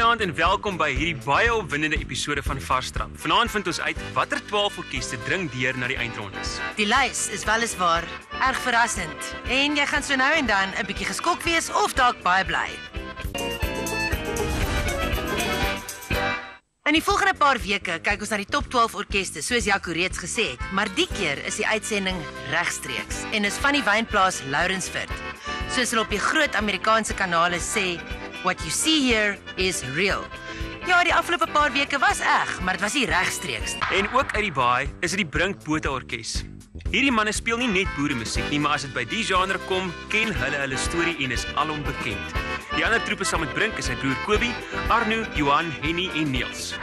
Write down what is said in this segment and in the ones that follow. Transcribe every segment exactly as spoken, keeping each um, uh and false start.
Goeienaand en welkom by hierdie baie opwindende episode van Varstrap. Vanaand vind ons uit watter twaalf orkeste dring deur na die eindrondes. Die lys is weliswaar erg verrassend en jy gaan so nou en dan 'n bietjie geskok wees of dalk baie bly. In die volgende paar weke kyk ons na die top twaalf orkeste, soos Jaco reeds gesê het, maar die keer is die uitsending regstreeks en is van die wynplaas Lourensford. Soos hulle op die groot Amerikaanse kanale sê, what you see here is real. Ja, die afgelope paar weke was eg, maar dit was nie regstreeks. En ook uit die baai is dit die Brinkbote Orkees. Hierdie manne speel nie net boeremusiek nie, maar as dit by die genre kom, ken hulle hulle storie en is alom bekend. Die ander troepe saam met Brink is sy broer Kobie, Arno, Johan, Henny en Niels.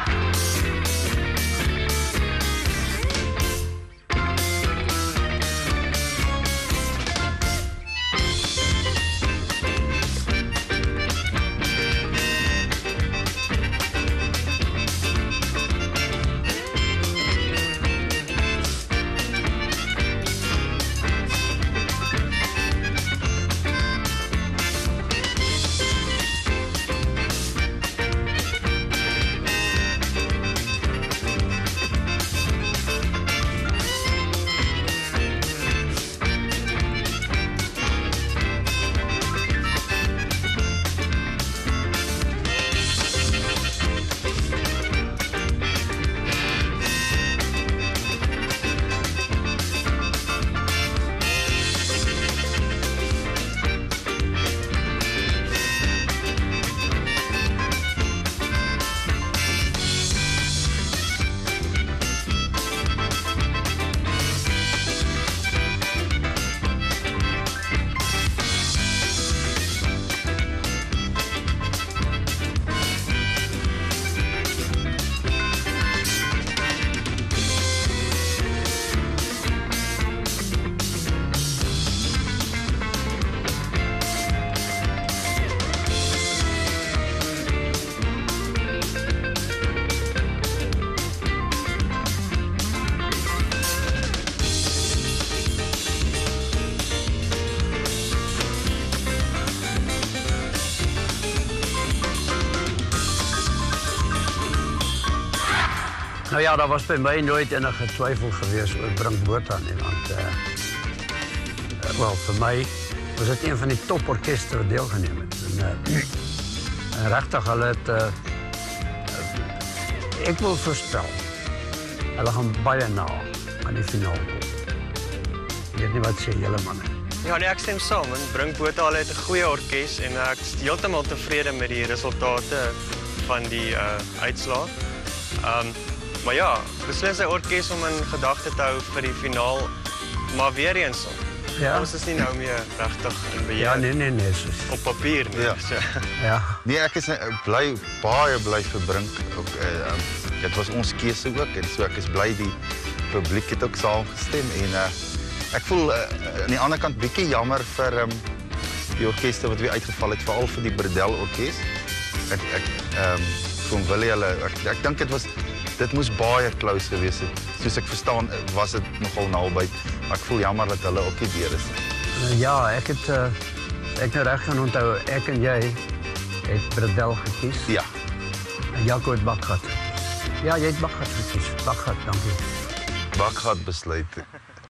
Nou ja, daar was bij mij nooit enige twijfel geweest oor Brinkbote nie, want uh, uh, wel, vir my was dit een van die toporkeste wat deelgeneem het. En, uh, en regtig, hulle het, uh, uh, ek wil voorspel, hulle gaan baie na aan die finaal kom. Ek weet nie wat sê julle manne. Ja, nee, ek stem saam. Brinkbote al het 'n goeie orkes en ek is heeltemal tevrede met die resultate van die uh, uitslae. Um, Maar ja, beslis sy orkes om in gedagte te hou vir die finaal, maar weer eens, ja. Ons is nie nou meer regtig in beheer. Ja, nee, nee, nee. Soos... Op papier nie. Ja. So. Ja. Nee, ek is bly, baie bly vir Brink. Ook, uh, dit was ons keuse ook, en so ek is bly die publiek het ook saamgestem. En uh, ek voel uh, aan die ander kant bietjie jammer vir um, die orkeste wat weer uitgeval het, veral vir die Bredel orkes. Ek, ek um, van Willie, hulle, ek, ek dink dit was Dit moes baie close gewees het. Soos ek verstaan, was dit nogal naby. Maar ek voel jammer dat hulle ook nie deur is. Ja, ek het, uh, ek nou reg gaan onthou, ek en jy het Bredel gekies. Ja. En Jaco het Bakgat. Ja, jy het Bakgat gekies. Bakgat, dankie. Bakgat besluit.